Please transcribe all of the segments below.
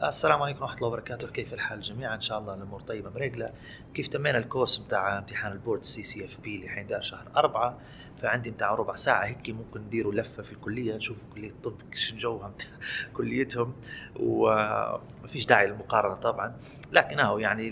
السلام عليكم ورحمة الله وبركاته. كيف الحال جميعا؟ إن شاء الله الأمور طيبة مريقلة. كيف تمينا الكورس بتاع امتحان البورد CCFP اللي حيندار شهر 4؟ فعندي بتاع ربع ساعة هيك ممكن نديروا لفة في الكلية، نشوفوا كلية الطب شو جوها كليتهم، ومفيش داعي للمقارنة طبعا، لكن هو يعني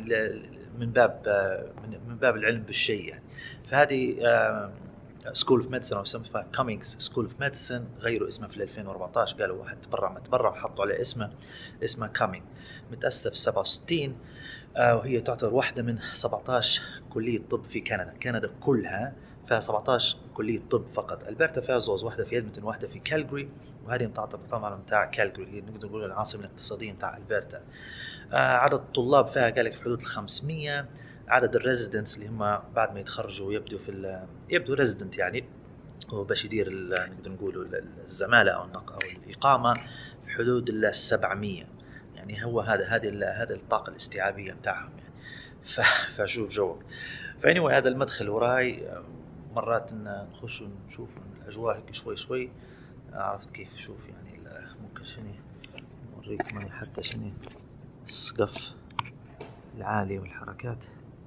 من باب العلم بالشيء يعني. فهذه سكول اوف ميديسن او سموها كامينجز سكول اوف ميديسن، غيروا اسمها في 2014، قالوا واحد تبرع ما تبرع وحطوا عليه اسمها كامينج. متأسس في 67، وهي تعتبر واحدة من 17 كلية طب في كندا كلها فيها 17 كلية طب فقط. البرتا فيها زوز، واحدة في إدمنتون واحدة في كالجري، وهذه تعتبر طبعا بتاع كالجري هي نقدر نقول العاصمة الاقتصادية بتاع البرتا. عدد الطلاب فيها قالك في حدود 500. عدد الريزيدنتس اللي هم بعد ما يتخرجوا يبدو ريزيدنت يعني، وباش يدير نقدر نقولوا الزمالة أو الإقامة في حدود 700 يعني. هو هذا الطاقة الاستيعابية بتاعهم يعني. فشوف جوك. فاني هذا المدخل وراي، مرات إن نخش ونشوف الأجواء هيك شوي. عرفت كيف؟ شوف يعني ممكن شني نوريك معي حتى شني السقف العالي والحركات.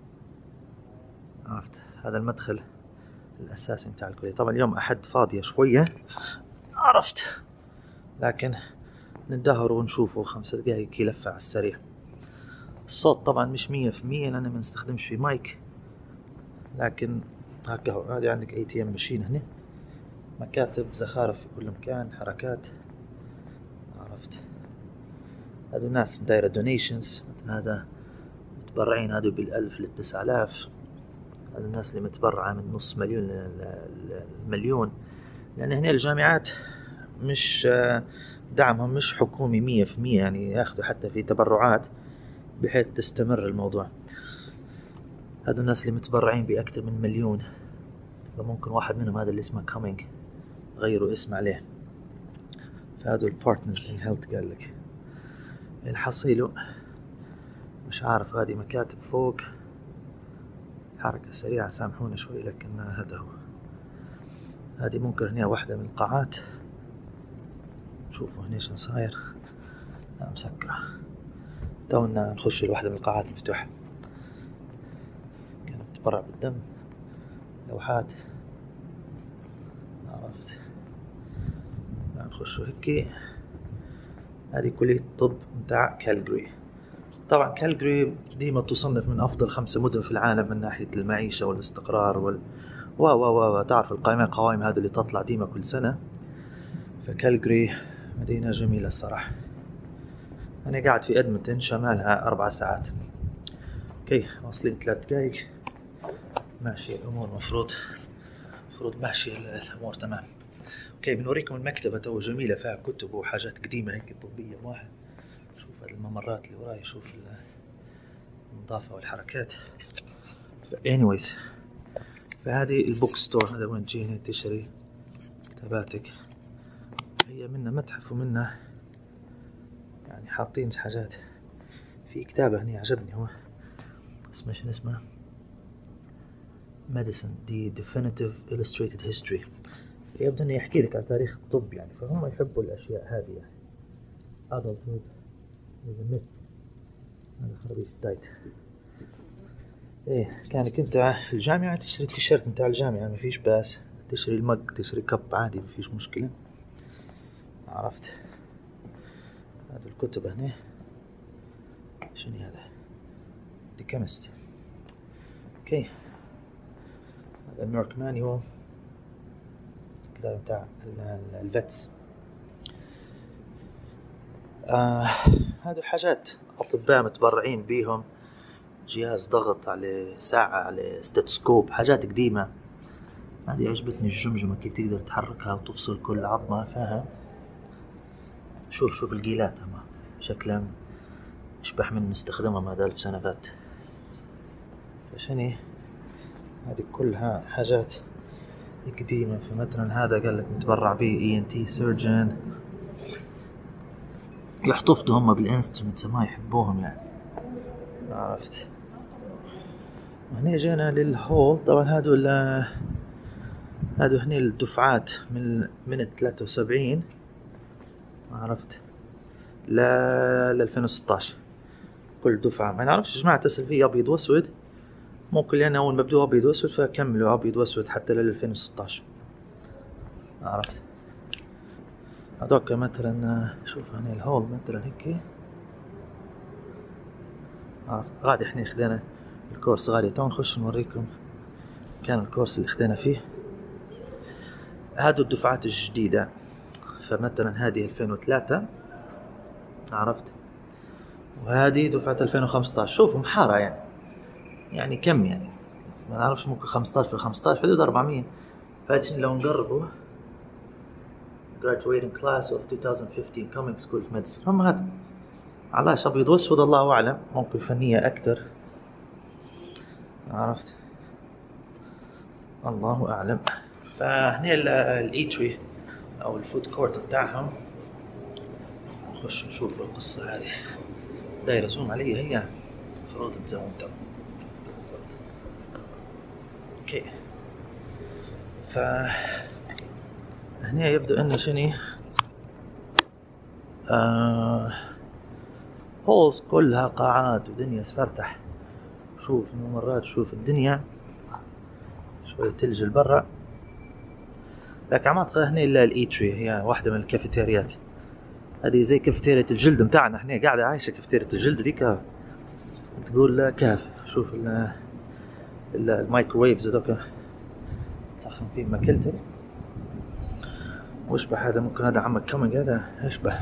عرفت هذا المدخل الأساسي بتاع الكلية. طبعا اليوم أحد فاضية شوية، عرفت، لكن ندهر ونشوفه 5 دقايق كي لفة على السريع. الصوت طبعا مش 100% لأنه ما نستخدمش في مايك، لكن هكا هو. هذه عندك ATM ماشين هنا، مكاتب زخارف في كل مكان، حركات. عرفت هذو الناس دايرة دونيشنز، هذا متبرعين هذو بال1000 لل9000. هذا الناس اللي متبرعة من نص مليون للمليون، لأن هنا الجامعات مش دعمهم مش حكومي 100%، يعني ياخذوا حتى في تبرعات بحيث تستمر الموضوع. هذا الناس اللي متبرعين بأكثر من 1,000,000، فممكن واحد منهم هذا اللي اسمه كامينج غيروا اسم عليه. فهذا البارتنرز ان هيلث. قال لك الحصيله مش عارف، هذه مكاتب فوق، حركة سريعة سامحونا شوي، لكن هذا هو. هذه ممكن هنا واحدة من القاعات. شوفوا هنا شو صاير، لا مسكرة. تونا نخش لواحدة من القاعات مفتوحة، كانت تبرع بالدم، لوحات. عرفت نخش هيك. هذه كلية الطب متاع كالجري. طبعا كالجري ديما تصنف من أفضل 5 مدن في العالم من ناحية المعيشة والاستقرار تعرف القوائم هذا اللي تطلع ديما كل سنة. فكالجري مدينة جميلة الصراحة. أنا قاعد في إدمنتون، شمالها 4 ساعات. اوكي، واصلين 3 دقايق، ماشي الأمور، مفروض ماشي الأمور تمام. اوكي، بنوريكم المكتبة تو جميلة، فيها كتب وحاجات قديمة هيك طبية واحد. شوف الممرات اللي وراي، شوف النظافة والحركات. anyways، فهذه البوك ستور، هذا وين تجي هنا تشتري كتاباتك. هي منها متحف ومنها يعني حاطين حاجات. في كتابة هنا عجبني، هو اسمه شنو اسمه؟ Medicine The Definitive Illustrated History. يبدو انه يحكي لك عن تاريخ الطب يعني، فهم يحبوا الاشياء هذه يعني. Adulthood is a myth. هذا خربيش دايت. ايه، كانك انت في الجامعة تشتري التيشيرت متاع الجامعة ما فيش باس، تشتري المج، تشتري كب عادي ما فيش مشكلة. عرفت هذا الكتب هنا شنو هذا؟ The Chemist. اوكي، هذا الميرك مانيوال، كتاب بتاع الفيتس. هذه حاجات أطباء متبرعين بيهم، جهاز ضغط على ساعة على ستيتسكوب، حاجات قديمة. هذه عجبتني، الجمجمة كيف تقدر تحركها وتفصل كل عظمة فيها. شوف الجيلات هما شكلها يشبه من مستخدمها ما 1000 سنة فات. فشني هذه كلها حاجات قديمة. فمثلا هذا قال لك متبرع به ENT surgeon، يحتفظوا هم بالانسترومنتس ما يحبوهم يعني. عرفت. هنا جينا للهول. طبعا هادو هنا الدفعات من 73. عرفت ل 2016. كل دفعة ما نعرفش يا جماعة تسأل فيه أبيض وأسود، ممكن لأن أول ما بدوا أبيض وأسود فكملوا أبيض وأسود حتى لل 2016. عرفت؟ هذوك مثلا شوف هنا الهول مثلا هيك. عرفت؟ غادي احنا خدينا الكورس غادي تو نخش نوريكم كان الكورس اللي خدينا فيه. هادو الدفعات الجديدة، فمثلا هذه 2003 عرفت، وهذه دفعة 2015. شوفوا محارة يعني كم يعني ما نعرفش، ممكن 15 في 15 حدود 400. فهذا لو نقربوا graduating class of 2015 coming school of medicine. هم هذا علاش أبيض وأسود الله أعلم، ممكن فنية أكتر. عرفت؟ الله أعلم. فهنا الإيتري أو الفود كورت بتاعهم. نخش نشوف القصة هذه. دايرة زوم علي هي المفروض تزوم تو بالضبط. اوكي. هنا يبدو انه شني هولز كلها قاعات ودنيا سفرتح. شوف الممرات، شوف الدنيا شوية تلج البرة. لكن ما تقول هنا الا الايتري، هي واحدة من الكافيتيريات. هذه زي كافيتيريا الجلد متاعنا، هنا قاعدة عايشة كافيتيريا الجلد ديك تقول كهف. شوف المايكروويفز هذوك تسخن فيه ماكلتك واشبه. هذا ممكن هذا عمك كومينج، هذا اشبه.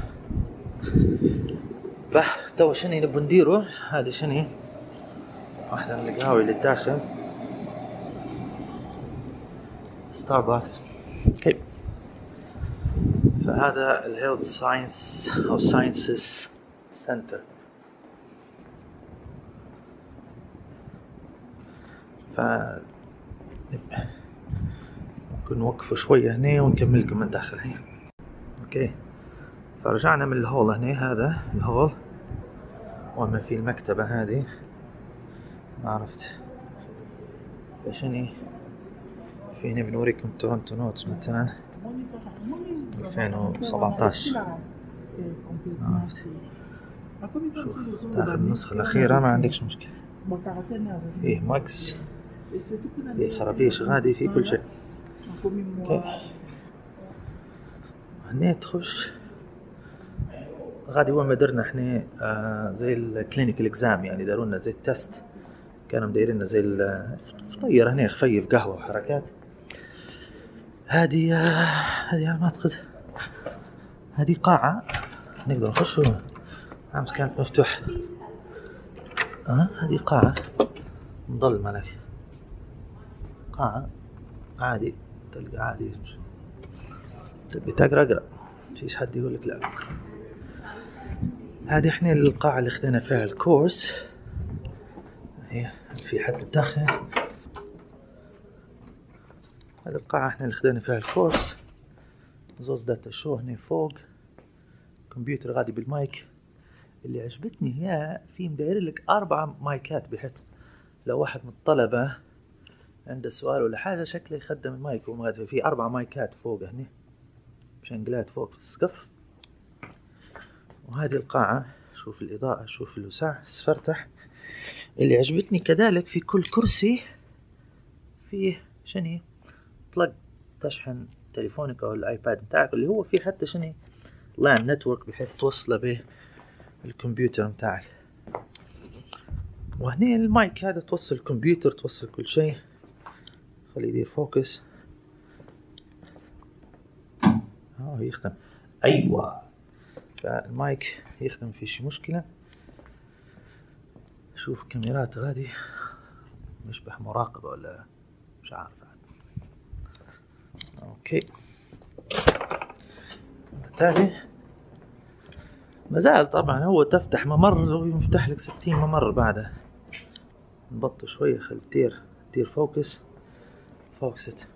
تو شني نبغى نديره؟ هذا شني واحدة من القهاوي اللي داخل ستاربكس. اوكي. فهذا الهيلث ساينس او ساينسز سنتر. ممكن نوقفه شوية هنا ونكمل لكم من داخل هنا. اوكي. فرجعنا من الهول هنا، هذا الهول وما في المكتبة هذه. ما عرفت فشني في هنا بنوريكم تورنتو نوتس مثلا 2017. عرفت. شوف داخل النسخة الأخيرة ما عندكش مشكلة. فيه ماكس، فيه خرابيش غادي، فيه كل شيء. اوكي. هنا تخش غادي هو ما درنا احنا زي الكلينيكال اكزام، يعني دارونا زي التست، كانوا مدايريننا زي الفطير هنا خفيف قهوة وحركات. هذه على ما اعتقد هذه قاعة نقدر نخشوا. امس كانت مفتوح. هذه قاعة مظلمة لك، قاعة عادي تلقى عادي، تبي تقرأ فيش حد يقول لك لا. هذه احنا القاعة اللي خدنا فيها الكورس، هي في حد الداخل. هذه القاعة احنا اللي خدنا فيها الكورس. زوز داتا شو هنا فوق، كمبيوتر غادي بالمايك. اللي عجبتني هي في مداير لك 4 مايكات، بحيث لو واحد من الطلبة عنده سؤال ولا حاجة شكله يخدم المايك ومغادي. في 4 مايكات فوق هنا شنقلات فوق في السقف. وهذه القاعة شوف الإضاءة، شوف الوسع سفرتح. اللي عجبتني كذلك في كل كرسي فيه شني بلج تشحن تليفونك أو الآيباد متاعك، اللي هو فيه حتى شني لان نتورك بحيث توصله به الكمبيوتر متاعك. وهنا المايك هذا توصل الكمبيوتر، توصل كل شيء. خليه يدير فوكس. يخدم. أيوة، فالمايك يخدم في شي مشكلة. شوف كاميرات غادي مشبه مراقبة ولا مش عارف عاد. اوكي. بالتالي مازال طبعا هو تفتح ممر ويفتح لك 60 ممر بعده. نبطل شوية خل تدير فوكست.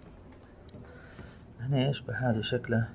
هنا يشبه هذا شكله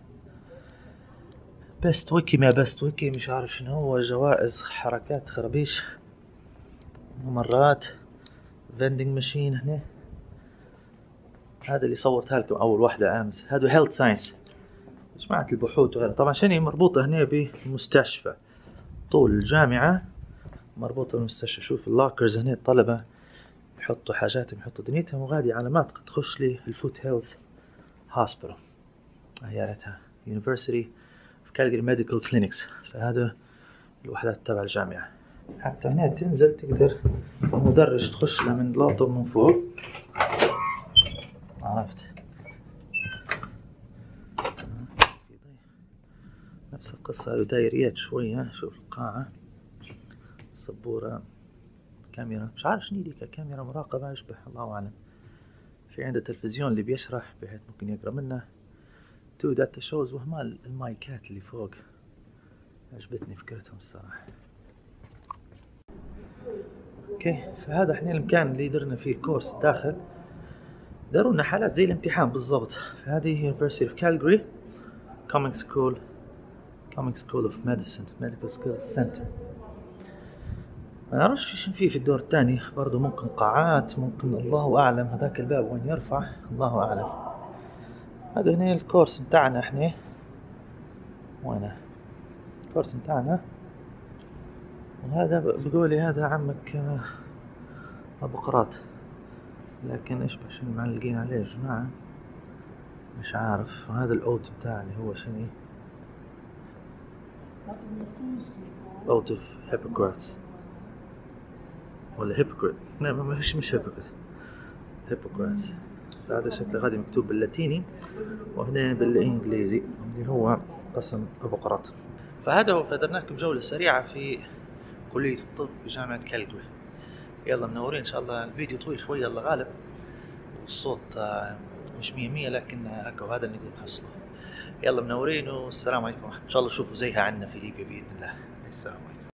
بست ويكي، ما بست ويكي مش عارف شنو هو. جوائز، حركات، خرابيش، ممرات، فيندنج ماشين. هنا هذا اللي صورتها لكم اول واحدة امس، هذا هيلث ساينس جماعة البحوث وغيرها. طبعا شنو مربوطة هنا بمستشفى، طول الجامعة مربوطة بالمستشفى. شوف اللوكرز هنا، الطلبة يحطوا حاجاتهم يحطوا دنيتهم، وغادي علامات قد تخش لي الفوت هيلز هوسبيتال، عيارتها University of Calgary Medical Clinics. فهذا الوحدات تبع الجامعة. حتى هنا تنزل تقدر المدرج تخش له من لابتوب من فوق، عرفت. نفس القصة دايريات شوية. شوف القاعة، سبورة، كاميرا، مش عارف شنو ديك، كاميرا مراقبة يشبه، الله أعلم. في عنده تلفزيون اللي بيشرح بحيث ممكن يقرأ منه. تو داتا شوز، وهما المايكات اللي فوق عجبتني فكرتهم الصراحة. اوكي، فهذا احنا المكان اللي درنا فيه الكورس داخل. دارونا حالات زي الامتحان بالضبط. فهذه University of Calgary Cummings School of Medicine Medical Skills Center. ما نعرفش ايش في الدور الثاني، برضو ممكن قاعات، ممكن الله اعلم. هذاك الباب وين يرفع الله اعلم. هذا هنا الكورس متاعنا احنا، وانا الكورس متاعنا. وهذا بقولي هذا عمك ابو قراط، لكن ايش شنو معلقين عليه يا جماعة مش عارف. وهذا الاوت بتاع اللي هو شنو، اوت اوف هيبوكراتس ولا هيبوكريت. نعم، مش هيبوكراتس. فهذا شكله غادي مكتوب باللاتيني، وهنا بالانجليزي اللي هو قسم ابو قراط. فهذا هو، فدرناكم جولة سريعة في كلية الطب بجامعة كالجري. يلا منورين ان شاء الله. الفيديو طويل شوية الله غالب، والصوت مش 100 لكن هكا، وهذا اللي نقدر نحصله. يلا منورين، والسلام عليكم. ان شاء الله نشوفوا زيها عندنا في ليبيا بإذن الله. السلام عليكم.